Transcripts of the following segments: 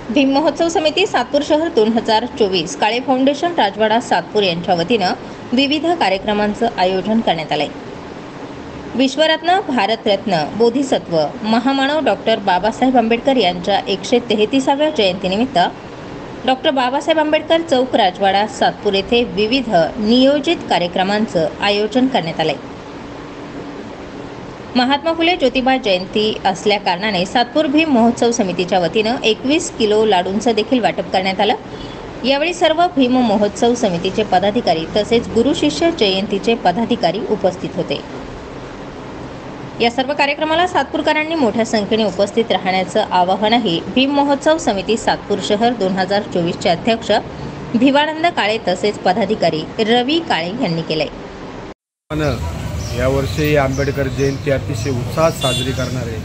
भीम महोत्सव समिती सातपूर शहर 2024 काळे फाउंडेशन राजवाडा सातपूर यांच्या वतीनं विविध कार्यक्रमांचं आयोजन करण्यात आलंय। विश्वरत्न, भारतरत्न, बोधिसत्व, महामानव डॉक्टर बाबासाहेब आंबेडकर यांच्या 133व्या जयंतीनिमित्त डॉक्टर बाबासाहेब आंबेडकर चौक राजवाडा सातपूर येथे विविध नियोजित कार्यक्रमांचं आयोजन करण्यात आलंय। महात्मा फुले ज्योतिबा जयंती असल्या कारणाने सातपूर भीम महोत्सव समितीच्या वतीनं 21 किलो लाडूंचं देखील वाटप करण्यात आलं। यावेळी सर्व भीम महोत्सव समितीचे पदाधिकारी तसेच गुरु शिष्य जयंतीचे पदाधिकारी उपस्थित होते। या सर्व कार्यक्रमाला सातपूरकरांनी मोठ्या संख्येने उपस्थित राहण्याचं आवाहनही भीम महोत्सव समिती सातपूर शहर 2024चे अध्यक्ष भिवानंद काळे तसेच पदाधिकारी रवी काळे यांनी केले। यावर्षी आंबेडकर जयंती अतिशय उत्साहात साजरी करणार आहे।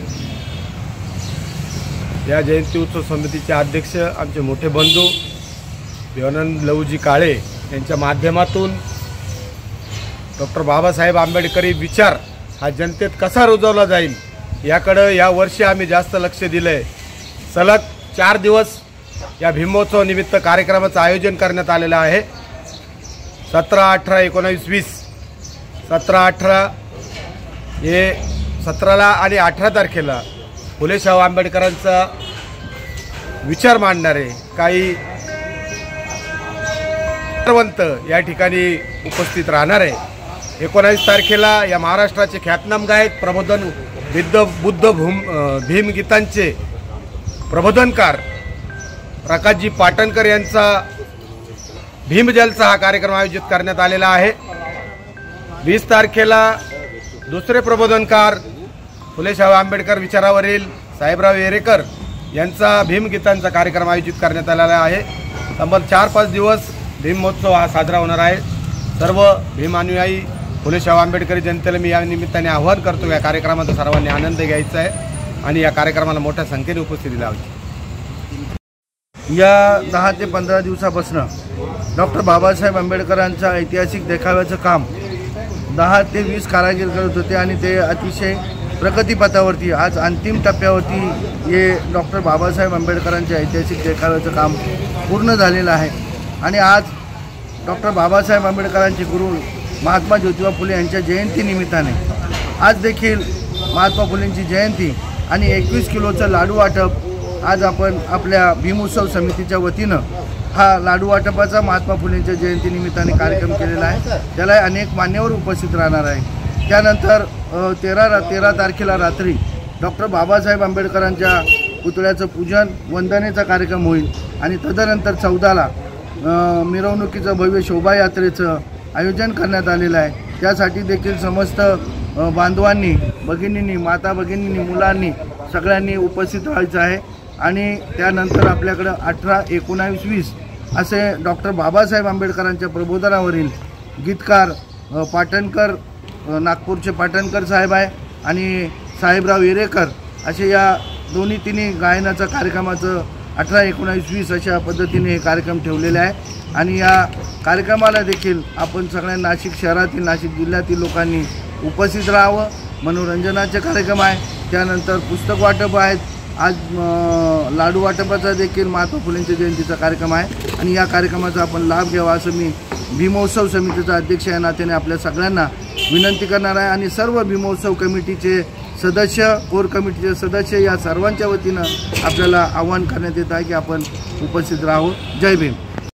या जयंती उत्सव समितीचे अध्यक्ष आमचे मोठे बंधू भिवानंद लवजी काळे यांच्या माध्यमातून डॉक्टर बाबासाहेब आंबेडकरी विचार हा जनतेत कसा रुजवला जाईल याकडे या वर्षी आम्ही जास्त लक्ष दिले। सलग 4 दिवस या भीमोत्सव निमित्त कार्यक्रमाचं आयोजन करण्यात आलेलं आहे। 17, 18, 19, 20 17, 18 हे 17ला आणि 18 तारखेला फुले शाहू आंबेडकरांचा विचार मांडणारे काही विचारवंत या ठिकाणी उपस्थित राहणार आहे। 19 तारखेला या महाराष्ट्राचे ख्यातनाम गायक प्रबोधन बुद्ध भीम गीतांचे प्रबोधनकार प्रकाशजी पाटणकर यांचा भीमजलसा हा कार्यक्रम आयोजित करण्यात आलेला आहे। 20 तारखेला दुसरे प्रबोधनकार फुले शाहू आंबेडकर विचारावरील साहेबराव येरेकर यांचा भीमगीतांचा कार्यक्रम आयोजित करण्यात आलेला आहे। तब्बल 4-5 दिवस भीम महोत्सव हा साजरा होणार आहे। सर्व भीम अनुयायी फुले शाहू आंबेडकरी जनतेला मी या निमित्ताने आवाहन करतो, या कार्यक्रमाचा सर्वांनी आनंद घ्यायचा आहे आणि या कार्यक्रमाला मोठ्या संख्येने उपस्थिती लावायची। या 10 ते 15 दिवसापासून डॉक्टर बाबासाहेब आंबेडकरांच्या ऐतिहासिक देखाव्याचं काम 10 ते 20 कारागीर करत होते आणि ते अतिशय प्रगतीपथावरती आज अंतिम टप्प्यावरती हे डॉक्टर बाबासाहेब आंबेडकरांच्या ऐतिहासिक देखाव्याचं काम पूर्ण झालेलं आहे। आणि आज डॉक्टर बाबासाहेब आंबेडकरांचे गुरु महात्मा ज्योतिबा फुले यांच्या जयंतीनिमित्ताने आज देखील महात्मा फुलेंची जयंती आणि 21 किलोचं लाडू वाटप आज आपण आपल्या भीमोत्सव समितीच्या वतीनं हा लाडू वाटपाचा महात्मा फुलेंच्या जयंतीनिमित्ताने कार्यक्रम केलेला आहे। त्याला अनेक मान्यवर उपस्थित राहणार आहे। त्यानंतर 13 तारखेला रात्री डॉक्टर बाबासाहेब आंबेडकरांच्या पुतळ्याचं पूजन वंदनेचा कार्यक्रम होईल आणि तदनंतर 14ला मिरवणुकीचं भव्य शोभायात्रेचं आयोजन करण्यात आलेलं आहे। त्यासाठी देखील समस्त बांधवांनी, भगिनींनी, माता भगिनींनी, मुलांनी सगळ्यांनी उपस्थित राहायचं आहे। आणि त्यानंतर आपल्याकडं 18, 19, 20 असे डॉक्टर बाबासाहेब आंबेडकरांच्या प्रबोधनावरील गीतकार पाटणकर, नागपूरचे पाटणकर साहेब आहे आणि साहेबराव येरेकर असे या दोन्ही गायनाचा कार्यक्रमाचं 18, 19, 20 अशा पद्धतीने हे कार्यक्रम ठेवलेले आहे। आणि या कार्यक्रमाला देखील आपण सगळ्या नाशिक शहरातील, नाशिक जिल्ह्यातील लोकांनी उपस्थित राहावं। मनोरंजनाचे कार्यक्रम आहे, त्यानंतर पुस्तक वाटप आहेत, आज लाडू वाटपाचा देखील महात्मा फुलेंच्या जयंतीचा कार्यक्रम आहे आणि या कार्यक्रमाचा आपण लाभ घ्यावा असं मी भीमोत्सव समितीचा अध्यक्ष या नात्याने आपल्या सगळ्यांना विनंती करणार आहे। आणि सर्व भीमोत्सव कमिटीचे सदस्य, कोर कमिटीचे सदस्य या सर्वांच्या वतीनं आपल्याला आवाहन करण्यात येत आहे की आपण उपस्थित राहू। जय भीम।